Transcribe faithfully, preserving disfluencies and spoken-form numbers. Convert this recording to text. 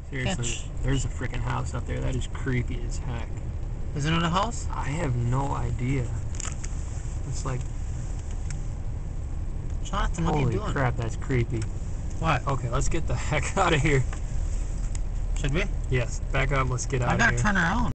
Seriously, Catch. there's a freaking house up there. That is creepy as heck. Is it in the house? I have no idea. It's like, Jonathan, what are you holy doing? crap, that's creepy. What? Okay, let's get the heck out of here. Should we? Yes, back up. Let's get out I of gotta here. turn around.